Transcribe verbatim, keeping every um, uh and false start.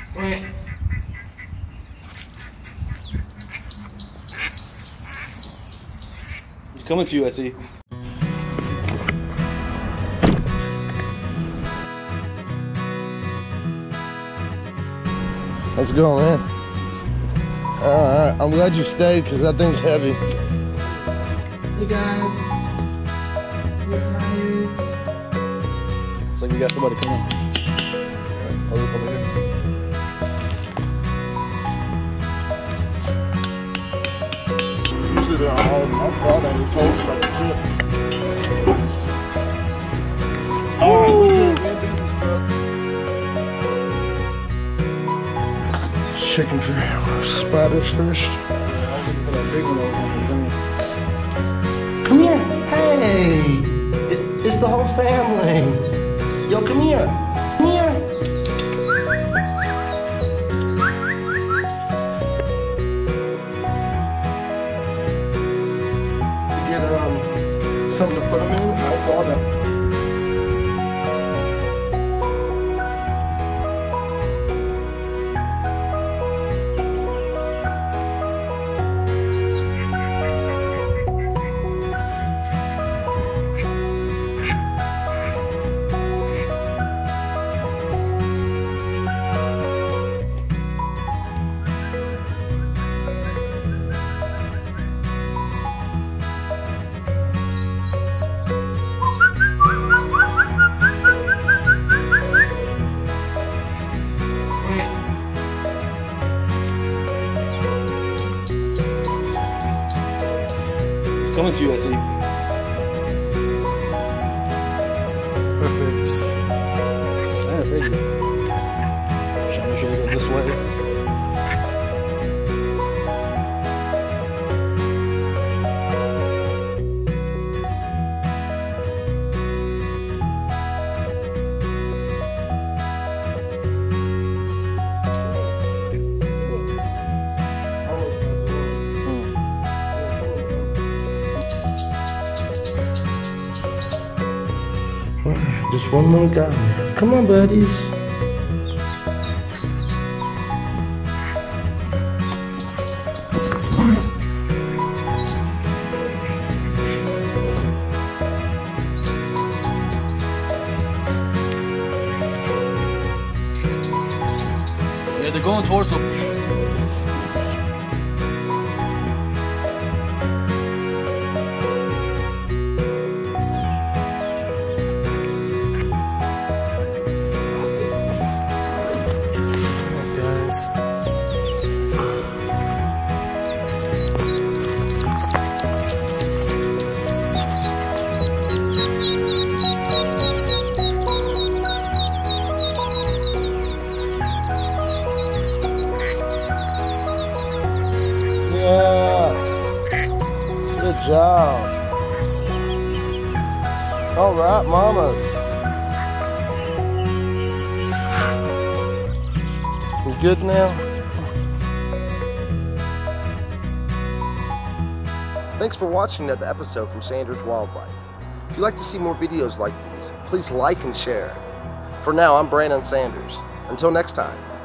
Coming to you, I see. How's it going, man? Alright, I'm glad you stayed because that thing's heavy. Hey guys. Looks like we got somebody coming. Oh, look over here. Usually they're all off guard on these holes like this. Alright, we're good. Good business, bro. Checking for spiders first. Come here. Hey! It, it's the whole family. Yo, come here. Come here. Get um, something to put them in. I'll call them. Coming to you, I see. Perfect. Yeah, thank you. Should I make sure we go this way? Just one more guy. Come on, buddies. Yeah, they're going towards them. Good job. All right, mamas. We good now? Thanks for watching another episode from Sanders Wildlife. If you'd like to see more videos like these, please like and share. For now, I'm Brandon Sanders. Until next time.